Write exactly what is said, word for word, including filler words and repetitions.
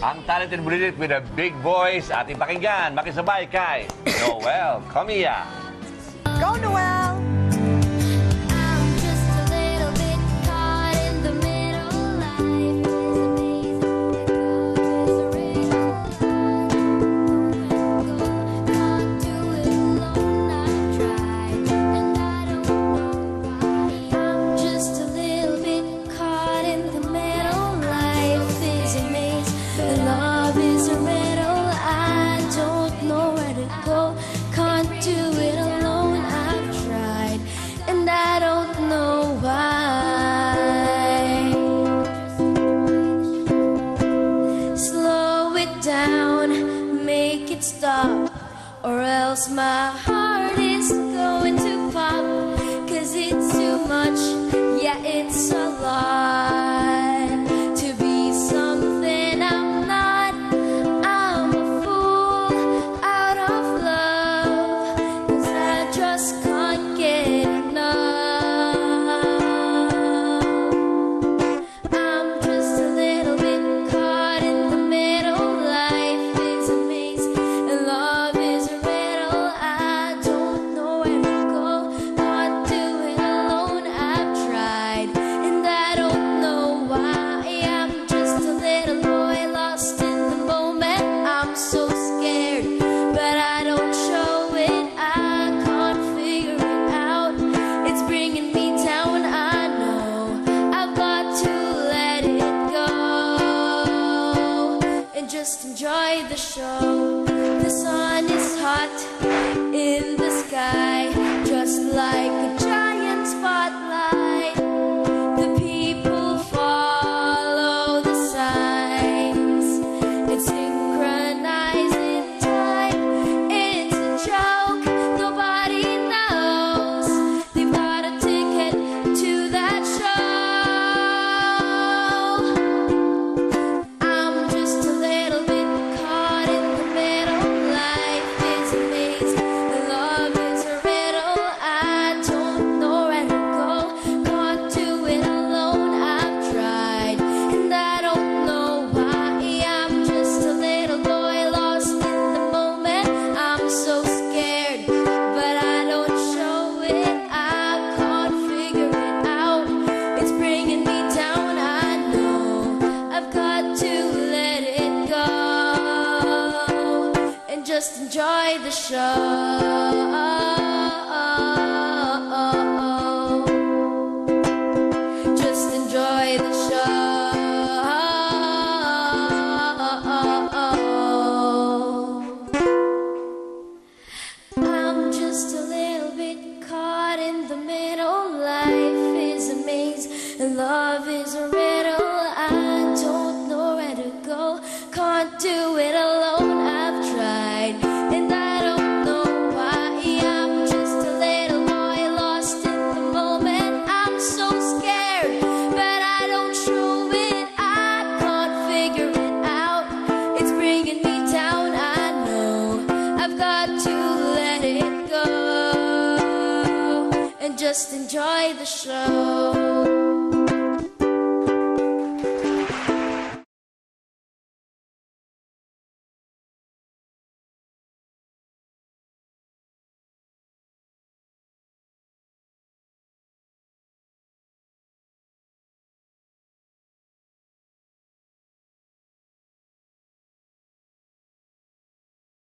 Ang talented brilliant with a big voice, ating pakinggan, makisabay kay Noel Camilla. Go, Noel! Stop, or else my heart is going to pop, 'cause it's too much, yeah, it's a lot to be something I'm not. I'm a fool out of love, 'cause I just can't get enough. I'm just a little bit caught in the middle. Life is a maze, love is a riddle. I don't know where to go. Can't do it alone. I've tried, and I don't know why. I'm just a little boy lost in the moment. I'm so scared, but I don't show it. I can't figure it out. It's bringing me down. I know I've got to let it go and just enjoy the show. The sun is hot in the sky, just like a giant spotlight. The people follow the signs. It's synchronized in time. It's a joke, nobody knows. They've got a ticket to that show. I'm just a little bit caught in the middle. Life is a maze, love is a riddle. I don't know where to go. Can't do it alone. I've tried, and I don't know why. I'm just a little boy lost in the moment. I'm so scared, but I don't show it. I can't figure it out. It's bringing me down. I know I've got to let it go and just enjoy the show. Just enjoy the show. I'm just a little bit caught in the middle. Life is a maze, and love is a riddle. I don't know where to go. Can't do it alone. I've tried, and I don't know why. I'm just a little boy lost in the moment. I'm so scared, but I don't show it. I can't figure it out. It's bringing me down. I know I've got to let it go and just enjoy the show.